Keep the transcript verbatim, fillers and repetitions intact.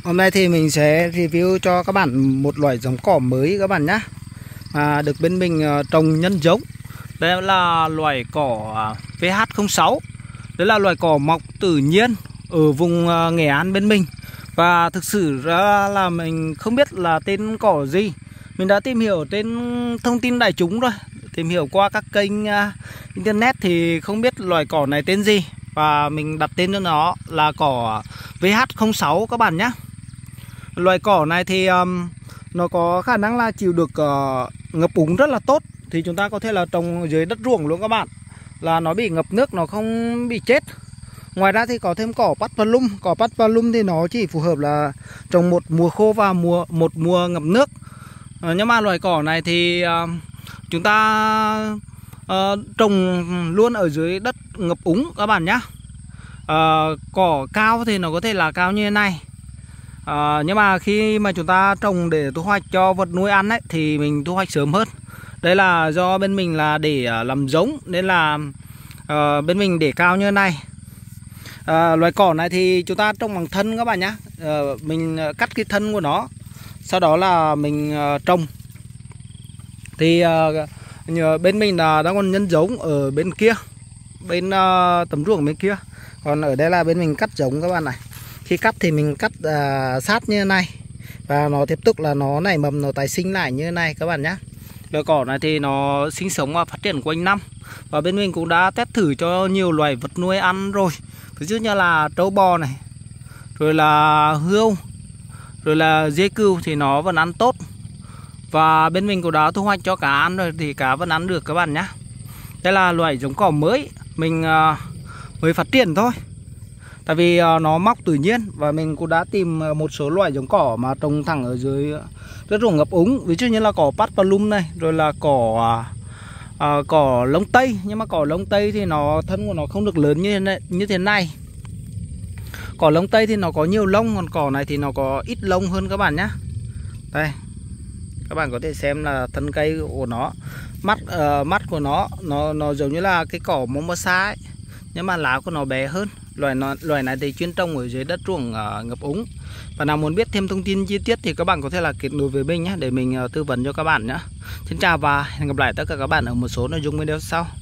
Hôm nay thì mình sẽ review cho các bạn một loại giống cỏ mới các bạn nhé. à, Được bên mình trồng nhân giống. Đây là loại cỏ vê hát không sáu. Đây là loại cỏ mọc tự nhiên ở vùng Nghệ An bên mình. Và thực sự ra là mình không biết là tên cỏ gì. Mình đã tìm hiểu trên thông tin đại chúng rồi, tìm hiểu qua các kênh internet thì không biết loại cỏ này tên gì. Và mình đặt tên cho nó là cỏ vê hát không sáu các bạn nhé. Loài cỏ này thì um, nó có khả năng là chịu được uh, ngập úng rất là tốt. Thì chúng ta có thể là trồng dưới đất ruộng luôn các bạn, là nó bị ngập nước nó không bị chết. Ngoài ra thì có thêm cỏ Paspalum. Cỏ Paspalum thì nó chỉ phù hợp là trồng một mùa khô và mùa một mùa ngập nước. uh, Nhưng mà loài cỏ này thì uh, chúng ta uh, trồng luôn ở dưới đất ngập úng các bạn nhé. uh, Cỏ cao thì nó có thể là cao như thế này. À, nhưng mà khi mà chúng ta trồng để thu hoạch cho vật nuôi ăn ấy, thì mình thu hoạch sớm hơn. Đây là do bên mình là để làm giống nên là à, bên mình để cao như thế này. à, Loài cỏ này thì chúng ta trồng bằng thân các bạn nhé. à, Mình cắt cái thân của nó, sau đó là mình à, trồng. Thì à, bên mình là đang còn nhân giống ở bên kia, bên à, tấm ruộng bên kia. Còn ở đây là bên mình cắt giống các bạn này. Khi cắt thì mình cắt uh, sát như thế này. Và nó tiếp tục là nó nảy mầm, nó tái sinh lại như thế này các bạn nhé. Loài cỏ này thì nó sinh sống và phát triển quanh năm. Và bên mình cũng đã test thử cho nhiều loài vật nuôi ăn rồi. Ví dụ như là trâu bò này, rồi là hươu, rồi là dê cừu thì nó vẫn ăn tốt. Và bên mình cũng đã thu hoạch cho cá ăn rồi thì cá vẫn ăn được các bạn nhé. Đây là loài giống cỏ mới, mình uh, mới phát triển thôi. Tại vì nó mọc tự nhiên. Và mình cũng đã tìm một số loại giống cỏ mà trồng thẳng ở dưới đất ruộng ngập úng. Ví dụ như là cỏ Paspalum này, rồi là cỏ à, cỏ lông tây. Nhưng mà cỏ lông tây thì nó thân của nó không được lớn như thế này, như thế này. Cỏ lông tây thì nó có nhiều lông, còn cỏ này thì nó có ít lông hơn các bạn nhé. Đây, các bạn có thể xem là thân cây của nó. Mắt uh, mắt của nó, nó nó giống như là cái cỏ Mimosa ấy, nhưng mà lá của nó bé hơn. Loài nó, loài này thì chuyên trồng ở dưới đất ruộng uh, ngập úng. Và nào muốn biết thêm thông tin chi tiết thì các bạn có thể là kết nối với mình nhé, để mình uh, tư vấn cho các bạn nhé. Xin chào và hẹn gặp lại tất cả các bạn ở một số nội dung video sau.